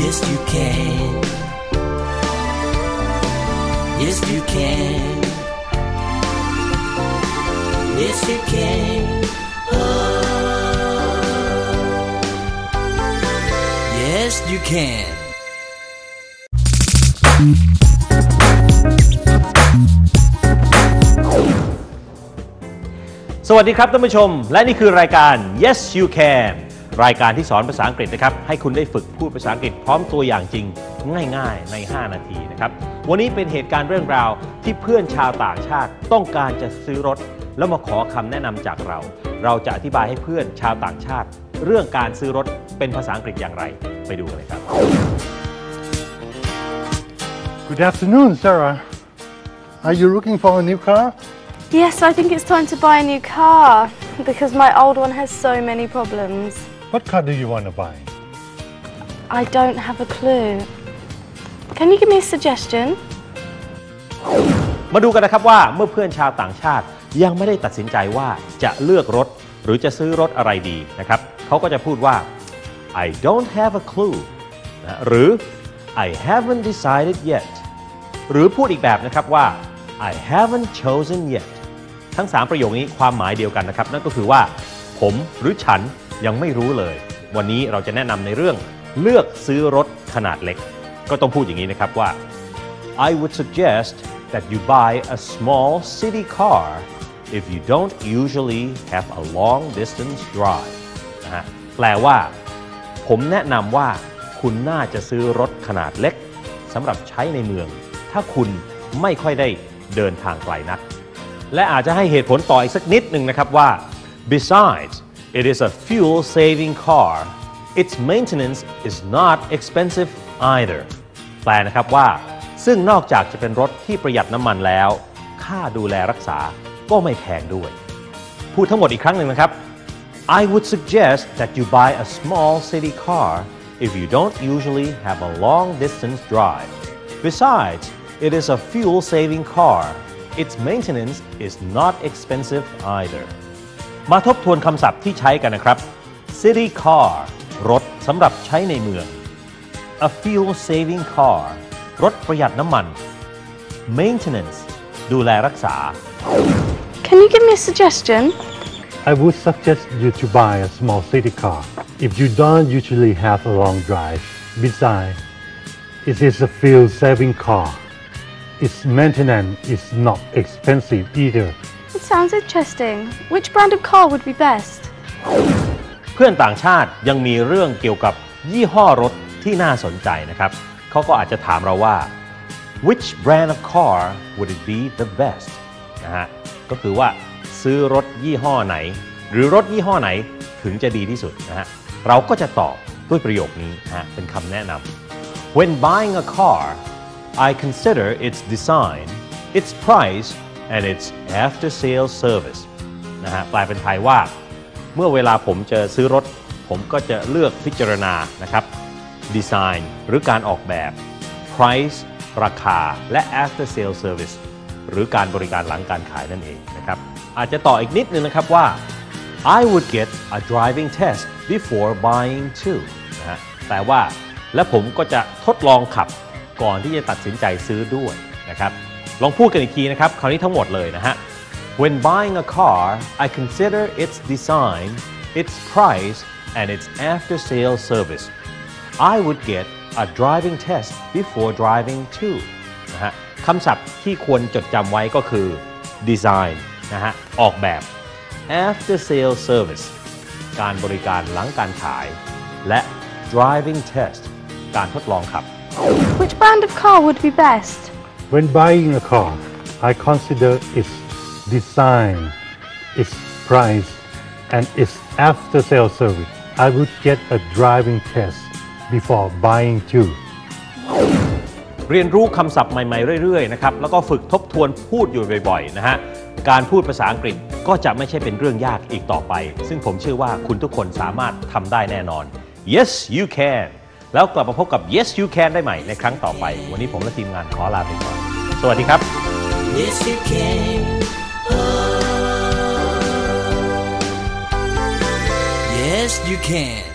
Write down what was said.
Yes you can Yes you can Yes you can Yes you can สวัสดีครับท่านผู้ชมและนี่คือรายการ Yes You Can รายการที่สอนภาษาอังกฤษนะครับให้คุณได้ฝึกพูดภาษาอังกฤษพร้อมตัวอย่างจริงง่ายๆใน5นาทีนะครับวันนี้เป็นเหตุการณ์เรื่องราวที่เพื่อนชาวต่างชาติต้องการจะซื้อรถแล้วมาขอคำแนะนำจากเราจะอธิบายให้เพื่อนชาวต่างชาติเรื่องการซื้อรถเป็นภาษาอังกฤษอย่างไรไปดูกันเลยครับ Good afternoon, Sarah. Are you looking for a new car? Yes, I think it's time to buy a new car because my old one has so many problems. What car do you want to buy? I don't have a clue. Can you give me a suggestion? มาดูกันนะครับว่าเมื่อเพื่อนชาวต่างชาติยังไม่ได้ตัดสินใจว่าจะเลือกรถหรือจะซื้อรถอะไรดีนะครับเขาก็จะพูดว่า I don't have a clue นะหรือ I haven't decided yet หรือพูดอีกแบบนะครับว่า I haven't chosen yet ทั้ง3ประโยคนี้ความหมายเดียวกันนะครับนั่นก็คือว่าผมหรือฉันยังไม่รู้เลยวันนี้เราจะแนะนำในเรื่องเลือกซื้อรถขนาดเล็กก็ต้องพูดอย่างนี้นะครับว่า I would suggest that you buy a small city car if you don't usually have a long distance drive นะฮะแปลว่าผมแนะนำว่าคุณน่าจะซื้อรถขนาดเล็กสำหรับใช้ในเมืองถ้าคุณไม่ค่อยได้เดินทางไกลนักและอาจจะให้เหตุผลต่ออีกสักนิดหนึ่งนะครับว่า besides it is a fuel saving car its maintenance is not expensive either แปลนะครับว่าซึ่งนอกจากจะเป็นรถที่ประหยัดน้ำมันแล้วค่าดูแลรักษาก็ไม่แพงด้วยพูดทั้งหมดอีกครั้งหนึ่งนะครับ I would suggest that you buy a small city car if you don't usually have a long distance drive besides it is a fuel saving car its maintenance is not expensive either มาทบทวนคำศัพท์ที่ใช้กันนะครับ city car รถสำหรับใช้ในเมือง a fuel saving car รถประหยัดน้ำมัน maintenance ดูแลรักษา Can you give me a suggestion? I would suggest you to buy a small city car if you don't usually have a long drive. Besides, it is a fuel-saving car. Its maintenance is not expensive either. It sounds interesting. Which brand of car would be best? เพื่อนต่างชาติยังมีเรื่องเกี่ยวกับยี่ห้อรถที่น่าสนใจนะครับเขาก็อาจจะถามเราว่า Which brand of car would it be the best นะฮะก็คือว่าซื้อรถยี่ห้อไหนหรือรถยี่ห้อไหนถึงจะดีที่สุดนะฮะเราก็จะตอบด้วยประโยคนี้นะฮะเป็นคำแนะนำ When buying a car I consider its design its price and its after sales service นะฮะแปลเป็นไทยว่าเมื่อเวลาผมจะซื้อรถผมก็จะเลือกพิจารณานะครับดีไซน์หรือการออกแบบ price ราคาและ after sales service หรือการบริการหลังการขายนั่นเองนะครับอาจจะต่ออีกนิดนึงนะครับว่า I would get a driving test before buying too นะฮะแปลว่าและผมก็จะทดลองขับก่อนที่จะตัดสินใจซื้อด้วยนะครับลองพูดกันอีกทีนะครับคราวนี้ทั้งหมดเลยนะฮะ When buying a car I consider its design its price and its after sales service I would get a driving test before driving too นะฮะคำศัพท์ที่ควรจดจำไว้ก็คือ design นะฮะออกแบบ after sales service การบริการหลังการขายและ driving test การทดลองขับ Which brand of car would be best? When buying a car, I consider its design, its price, and its after-sales service. I would get a driving test before buying too. เรียนรู้คำศัพท์ใหม่ๆเรื่อยๆนะครับแล้วก็ฝึกทบทวนพูดอยู่บ่อยๆนะฮะการพูดภาษาอังกฤษก็จะไม่ใช่เป็นเรื่องยากอีกต่อไปซึ่งผมเชื่อว่าคุณทุกคนสามารถทำได้แน่นอน Yes you can แล้วกลับมาพบกับ Yes you can ได้ใหม่ในครั้งต่อไปวันนี้ผมและทีมงานขอลาไปก่อนสวัสดีครับ Yes you can Yes you can